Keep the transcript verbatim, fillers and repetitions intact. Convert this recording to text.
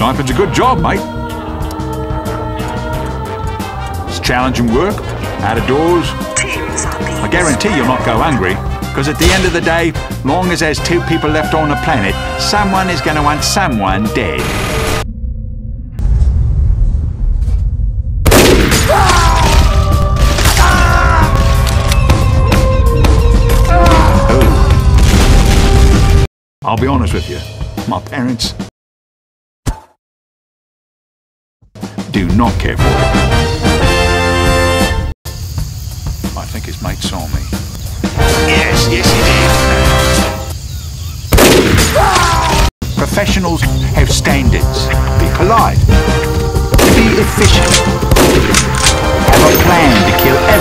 Sniping's a good job, mate. It's challenging work, out of doors. I guarantee you'll not go hungry, because at the end of the day, long as there's two people left on the planet, someone is going to want someone dead. Oh. I'll be honest with you, my parents do not care for it. I think his mate saw me. Yes, yes he did. Professionals have standards. Be polite. Be efficient. Have a plan to kill everyone.